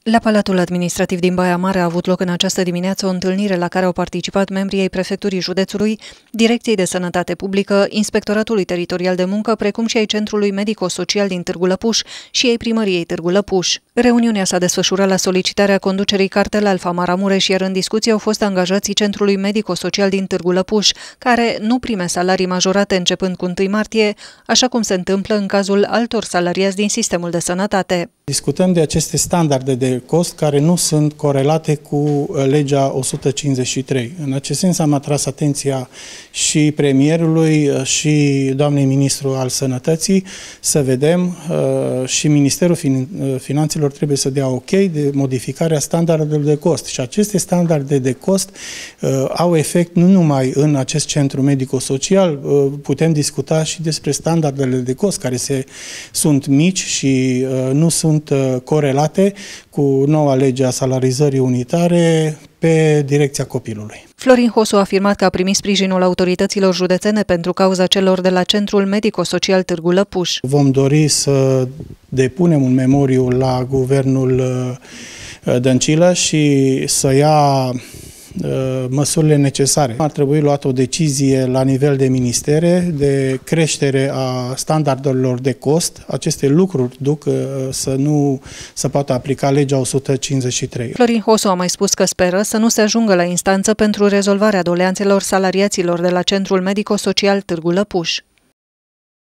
La Palatul Administrativ din Baia Mare a avut loc în această dimineață o întâlnire la care au participat membrii ai Prefecturii Județului, Direcției de Sănătate Publică, Inspectoratului Teritorial de Muncă, precum și ai Centrului Medico-Social din Târgu Lăpuș și ai Primăriei Târgu Lăpuș. Reuniunea s-a desfășurat la solicitarea conducerii Cartel Alfa Maramureș, iar în discuție au fost angajații Centrului Medico-Social din Târgu Lăpuș, care nu prime salarii majorate începând cu 1 martie, așa cum se întâmplă în cazul altor salariați din sistemul de sănătate. Discutăm de aceste standarde de cost care nu sunt corelate cu legea 153. În acest sens am atras atenția și premierului și doamnei ministru al Sănătății să vedem și Ministerul Finanțelor trebuie să dea ok de modificarea standardelor de cost. Și aceste standarde de cost au efect nu numai în acest centru medico-social, putem discuta și despre standardele de cost care sunt mici și nu sunt corelate cu noua lege a salarizării unitare pe direcția copilului. Florin Hosu a afirmat că a primit sprijinul autorităților județene pentru cauza celor de la Centrul Medico-Social Târgu Lăpuș. Vom dori să depunem un memoriu la guvernul Dăncilă și să ia măsurile necesare. Ar trebui luată o decizie la nivel de ministere de creștere a standardelor de cost. Aceste lucruri duc să nu se poată aplica legea 153. Florin Hosu a mai spus că speră să nu se ajungă la instanță pentru rezolvarea doleanțelor salariaților de la Centrul Medico-Social Târgu Lăpuș.